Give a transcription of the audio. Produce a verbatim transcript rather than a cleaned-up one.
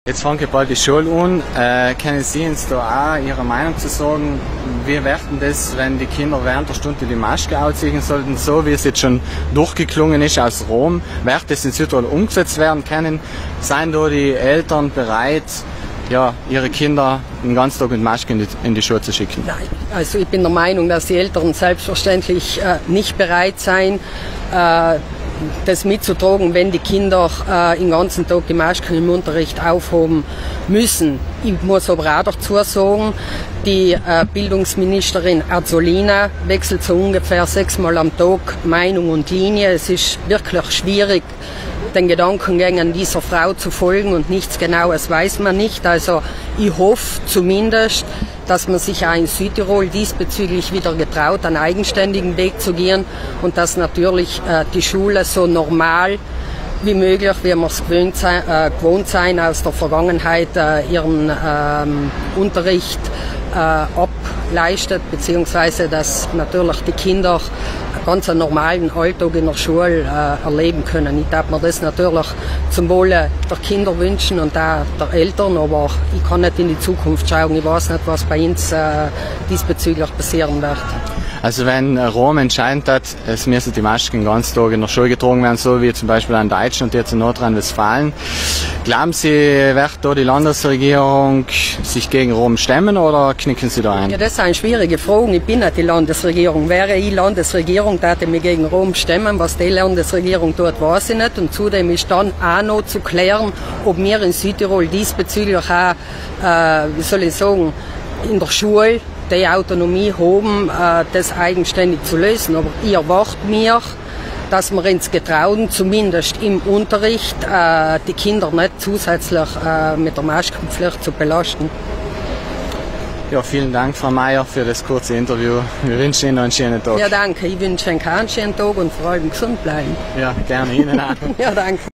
Jetzt fange bald die Schule an. Äh, können Sie uns da auch Ihre Meinung zu sagen? Wie wäre denn das, wenn die Kinder während der Stunde die Maske anziehen sollten, so wie es jetzt schon durchgeklungen ist aus Rom? Wird das in Südtirol umgesetzt werden können? Seien da die Eltern bereit, ja, ihre Kinder den ganzen Tag mit Maske in die, in die Schule zu schicken? Nein, also ich bin der Meinung, dass die Eltern selbstverständlich äh, nicht bereit sein, äh, das mitzutragen, wenn die Kinder äh, den ganzen Tag die Masken im Unterricht aufhaben müssen. Ich muss aber auch dazu sagen, die äh, Bildungsministerin Azzolina wechselt so ungefähr sechsmal am Tag Meinung und Linie. Es ist wirklich schwierig, den Gedankengängen dieser Frau zu folgen, und nichts Genaues weiß man nicht. Also ich hoffe zumindest, dass man sich auch in Südtirol diesbezüglich wieder getraut, einen eigenständigen Weg zu gehen, und dass natürlich äh, die Schule so normal wie möglich, wie wir es gewöhnt sein, äh, gewohnt sein aus der Vergangenheit, äh, ihren ähm, Unterricht äh, ableistet, beziehungsweise dass natürlich die Kinder ganz einen normalen Alltag in der Schule äh, erleben können. Ich darf mir das natürlich zum Wohle der Kinder wünschen und auch der Eltern, aber ich kann nicht in die Zukunft schauen. Ich weiß nicht, was bei uns äh, diesbezüglich passieren wird. Also wenn Rom entscheidet hat, es müssen die Masken den ganzen Tag in der Schule getragen werden, so wie zum Beispiel in Deutschland und jetzt in Nordrhein-Westfalen, glauben Sie, wird da die Landesregierung sich gegen Rom stemmen oder knicken Sie da ein? Ja, das sind schwierige Fragen. Ich bin nicht die Landesregierung. Wäre ich Landesregierung, würde ich mich gegen Rom stemmen. Was die Landesregierung tut, weiß ich nicht. Und zudem ist dann auch noch zu klären, ob wir in Südtirol diesbezüglich auch, äh, wie soll ich sagen, in der Schule die Autonomie haben, äh, das eigenständig zu lösen. Aber ich erwarte mir, dass wir uns getrauen, zumindest im Unterricht, äh, die Kinder nicht zusätzlich äh, mit der Maskenpflicht zu belasten. Ja, vielen Dank, Frau Meier, für das kurze Interview. Wir wünschen Ihnen noch einen schönen Tag. Ja, danke. Ich wünsche Ihnen einen schönen Tag und vor allem gesund bleiben. Ja, gerne Ihnen auch. Ja, danke.